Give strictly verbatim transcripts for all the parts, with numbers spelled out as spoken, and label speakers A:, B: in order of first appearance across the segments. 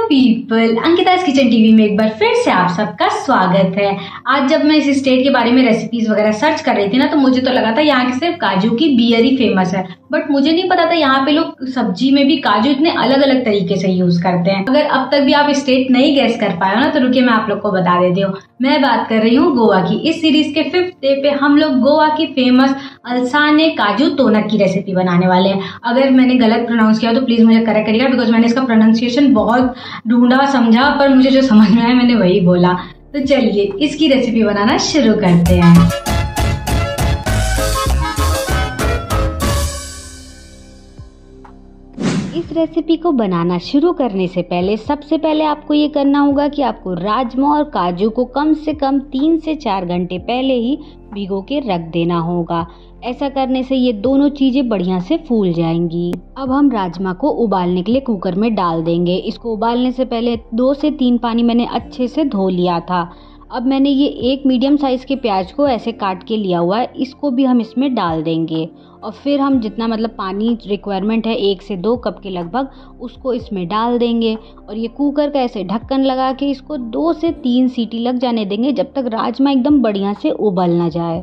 A: People, अंकिता's kitchen TV में एक बार फिर से आप सबका स्वागत है। आज जब मैं इस स्टेट के बारे में रेसिपीज वगैरह सर्च कर रही थी ना, तो मुझे तो लगा था यहाँ की सिर्फ काजू की बियर ही फेमस है, बट मुझे नहीं पता था यहाँ पे लोग सब्जी में भी काजू इतने अलग अलग तरीके से यूज करते हैं। अगर अब तक भी आप स्टेट नहीं गैस कर पाए हो ना, तो रुकिए मैं आप लोग को बता देती हूँ। मैं बात कर रही हूँ गोवा की। इस सीरीज के फिफ्थ डे पे हम लोग गोवा की फेमस अल्साने काजू तोनक की रेसिपी बनाने वाले हैं। अगर मैंने गलत प्रोनाउंस किया तो प्लीज मुझे करेक्ट करिएगा, बिकॉज मैंने इसका प्रोनाउंसिएशन बहुत ढूंढा समझा, पर मुझे जो समझ में आया मैंने वही बोला। तो चलिए इसकी रेसिपी बनाना शुरू करते हैं। इस रेसिपी को बनाना शुरू करने से पहले सबसे पहले आपको ये करना होगा कि आपको राजमा और काजू को कम से कम तीन से चार घंटे पहले ही भिगो के रख देना होगा। ऐसा करने से ये दोनों चीजें बढ़िया से फूल जाएंगी। अब हम राजमा को उबालने के लिए कुकर में डाल देंगे। इसको उबालने से पहले दो से तीन पानी मैंने अच्छे से धो लिया था। अब मैंने ये एक मीडियम साइज़ के प्याज को ऐसे काट के लिया हुआ है, इसको भी हम इसमें डाल देंगे और फिर हम जितना मतलब पानी रिक्वायरमेंट है एक से दो कप के लगभग, उसको इसमें डाल देंगे और ये कुकर का ऐसे ढक्कन लगा के इसको दो से तीन सीटी लग जाने देंगे, जब तक राजमा एकदम बढ़िया से उबल ना जाए।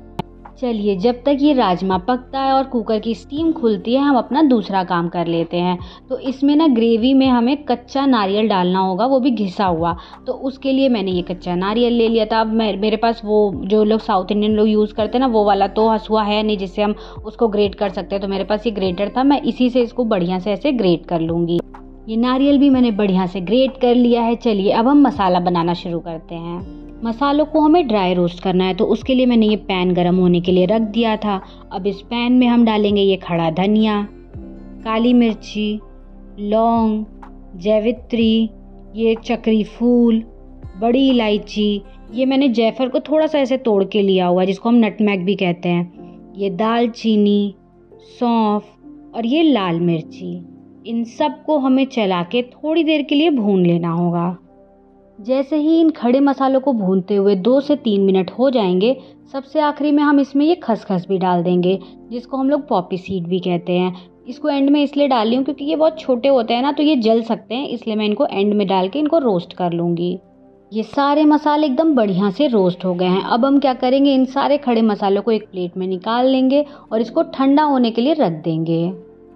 A: चलिए जब तक ये राजमा पकता है और कुकर की स्टीम खुलती है, हम अपना दूसरा काम कर लेते हैं। तो इसमें ना ग्रेवी में हमें कच्चा नारियल डालना होगा, वो भी घिसा हुआ। तो उसके लिए मैंने ये कच्चा नारियल ले लिया था। अब मेरे पास वो जो लोग साउथ इंडियन लोग यूज़ करते हैं ना, वो वाला तो हंसुआ है नहीं जिससे हम उसको ग्रेट कर सकते हैं। तो मेरे पास ये ग्रेटर था, मैं इसी से इसको बढ़िया से ऐसे ग्रेट कर लूँगी। ये नारियल भी मैंने बढ़िया से ग्रेट कर लिया है। चलिए अब हम मसाला बनाना शुरू करते हैं। मसालों को हमें ड्राई रोस्ट करना है, तो उसके लिए मैंने ये पैन गरम होने के लिए रख दिया था। अब इस पैन में हम डालेंगे ये खड़ा धनिया, काली मिर्ची, लौंग, जैवित्री, ये चक्री फूल, बड़ी इलायची, ये मैंने जायफल को थोड़ा सा ऐसे तोड़ के लिया हुआ है जिसको हम नटमैग भी कहते हैं, ये दालचीनी, सौंफ और ये लाल मिर्ची। इन सब को हमें चला के थोड़ी देर के लिए भून लेना होगा। जैसे ही इन खड़े मसालों को भूनते हुए दो से तीन मिनट हो जाएंगे, सबसे आखिरी में हम इसमें ये खसखस भी डाल देंगे, जिसको हम लोग पॉपी सीड भी कहते हैं। इसको एंड में इसलिए डाल रही हूँ क्योंकि ये बहुत छोटे होते हैं ना, तो ये जल सकते हैं, इसलिए मैं इनको एंड में डाल के इनको रोस्ट कर लूँगी। ये सारे मसाले एकदम बढ़िया से रोस्ट हो गए हैं। अब हम क्या करेंगे, इन सारे खड़े मसालों को एक प्लेट में निकाल लेंगे और इसको ठंडा होने के लिए रख देंगे।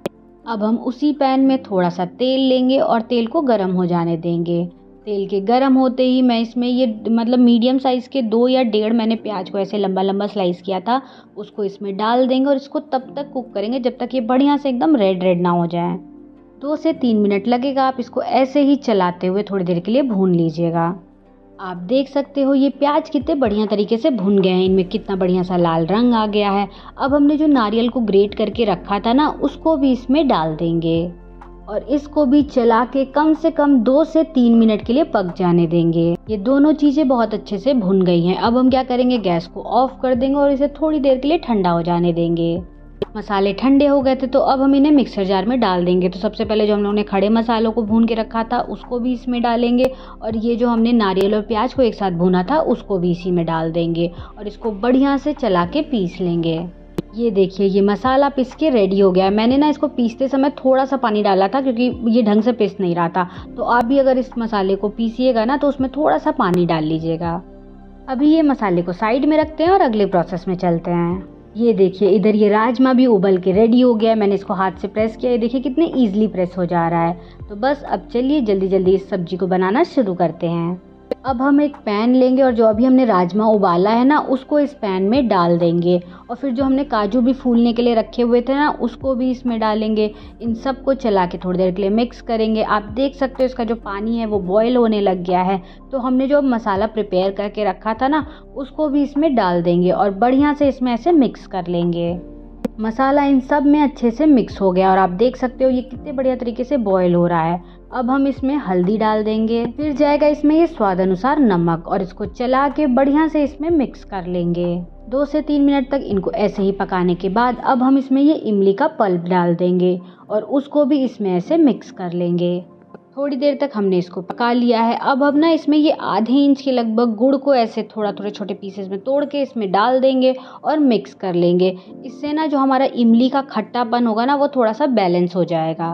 A: अब हम उसी पैन में थोड़ा सा तेल लेंगे और तेल को गर्म हो जाने देंगे। तेल के गर्म होते ही मैं इसमें ये मतलब मीडियम साइज़ के दो या डेढ़ मैंने प्याज को ऐसे लंबा लंबा स्लाइस किया था, उसको इसमें डाल देंगे और इसको तब तक कुक करेंगे जब तक ये बढ़िया से एकदम रेड रेड ना हो जाए। दो से तीन मिनट लगेगा। आप इसको ऐसे ही चलाते हुए थोड़ी देर के लिए भून लीजिएगा। आप देख सकते हो ये प्याज कितने बढ़िया तरीके से भुन गए हैं, इनमें कितना बढ़िया सा लाल रंग आ गया है। अब हमने जो नारियल को ग्रेट करके रखा था ना, उसको भी इसमें डाल देंगे और इसको भी चला के कम से कम दो से तीन मिनट के लिए पक जाने देंगे। ये दोनों चीज़ें बहुत अच्छे से भुन गई हैं। अब हम क्या करेंगे, गैस को ऑफ कर देंगे और इसे थोड़ी देर के लिए ठंडा हो जाने देंगे। मसाले ठंडे हो गए थे, तो अब हम इन्हें मिक्सर जार में डाल देंगे। तो सबसे पहले जो हम लोगों ने खड़े मसालों को भून के रखा था उसको भी इसमें डालेंगे और ये जो हमने नारियल और प्याज को एक साथ भूना था उसको भी इसी में डाल देंगे और इसको बढ़िया से चला के पीस लेंगे। ये देखिए ये मसाला पिस के रेडी हो गया है। मैंने ना इसको पीसते समय थोड़ा सा पानी डाला था क्योंकि ये ढंग से पिस नहीं रहा था। तो आप भी अगर इस मसाले को पीसिएगा ना, तो उसमें थोड़ा सा पानी डाल लीजिएगा। अभी ये मसाले को साइड में रखते हैं और अगले प्रोसेस में चलते हैं। ये देखिए इधर ये राजमा भी उबल के रेडी हो गया है। मैंने इसको हाथ से प्रेस किया, ये देखिए कितने ईजिली प्रेस हो जा रहा है। तो बस अब चलिए जल्दी जल्दी इस सब्जी को बनाना शुरू करते हैं। अब हम एक पैन लेंगे और जो अभी हमने राजमा उबाला है ना, उसको इस पैन में डाल देंगे और फिर जो हमने काजू भी फूलने के लिए रखे हुए थे ना, उसको भी इसमें डालेंगे। इन सब को चला के थोड़ी देर के लिए मिक्स करेंगे। आप देख सकते हो इसका जो पानी है वो बॉयल होने लग गया है। तो हमने जो मसाला प्रिपेयर करके रखा था ना, उसको भी इसमें डाल देंगे और बढ़िया से इसमें ऐसे मिक्स कर लेंगे। मसाला इन सब में अच्छे से मिक्स हो गया और आप देख सकते हो ये कितने बढ़िया तरीके से बॉयल हो रहा है। अब हम इसमें हल्दी डाल देंगे, फिर जाएगा इसमें ये स्वाद अनुसार नमक और इसको चला के बढ़िया से इसमें मिक्स कर लेंगे। दो से तीन मिनट तक इनको ऐसे ही पकाने के बाद अब हम इसमें ये इमली का पल्प डाल देंगे और उसको भी इसमें ऐसे मिक्स कर लेंगे। थोड़ी देर तक हमने इसको पका लिया है। अब अब ना इसमें ये आधे इंच के लगभग गुड़ को ऐसे थोड़ा थोड़े छोटे पीसेस में तोड़ के इसमें डाल देंगे और मिक्स कर लेंगे। इससे ना जो हमारा इमली का खट्टापन होगा ना, वो थोड़ा सा बैलेंस हो जाएगा।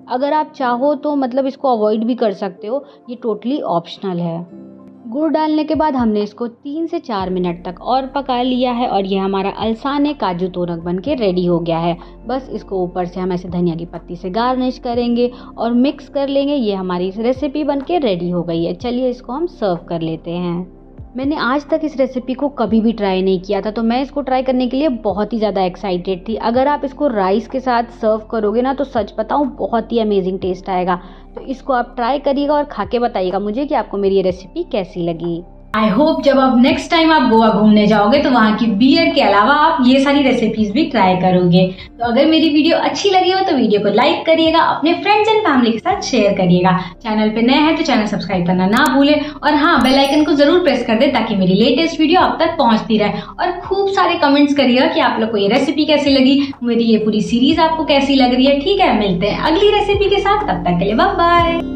A: अगर आप चाहो तो मतलब इसको अवॉइड भी कर सकते हो, ये टोटली ऑप्शनल है। गुड़ डालने के बाद हमने इसको तीन से चार मिनट तक और पका लिया है और ये हमारा अल्साने काजू तोरक बन के रेडी हो गया है। बस इसको ऊपर से हम ऐसे धनिया की पत्ती से गार्निश करेंगे और मिक्स कर लेंगे। ये हमारी रेसिपी बन के रेडी हो गई है। चलिए इसको हम सर्व कर लेते हैं। मैंने आज तक इस रेसिपी को कभी भी ट्राई नहीं किया था, तो मैं इसको ट्राई करने के लिए बहुत ही ज़्यादा एक्साइटेड थी। अगर आप इसको राइस के साथ सर्व करोगे ना तो सच बताऊँ बहुत ही अमेजिंग टेस्ट आएगा। तो इसको आप ट्राई करिएगा और खा के बताइएगा मुझे कि आपको मेरी ये रेसिपी कैसी लगी।
B: आई होप जब आप नेक्स्ट टाइम आप गोवा घूमने जाओगे तो वहाँ की बियर के अलावा आप ये सारी रेसिपीज भी ट्राई करोगे। तो अगर मेरी वीडियो अच्छी लगी हो तो वीडियो को लाइक करिएगा, अपने फ्रेंड्स एंड फैमिली के साथ शेयर करिएगा। चैनल पे नए हैं तो चैनल सब्सक्राइब करना ना भूलें और हाँ, बेल आइकन को जरूर प्रेस कर दे ताकि मेरी लेटेस्ट वीडियो आप तक पहुंचती रहे। और खूब सारे कमेंट्स करिएगा कि आप लोग को ये रेसिपी कैसी लगी, मेरी ये पूरी सीरीज आपको कैसी लग रही है। ठीक है, मिलते हैं अगली रेसिपी के साथ, तब तक के लिए बाय बाय।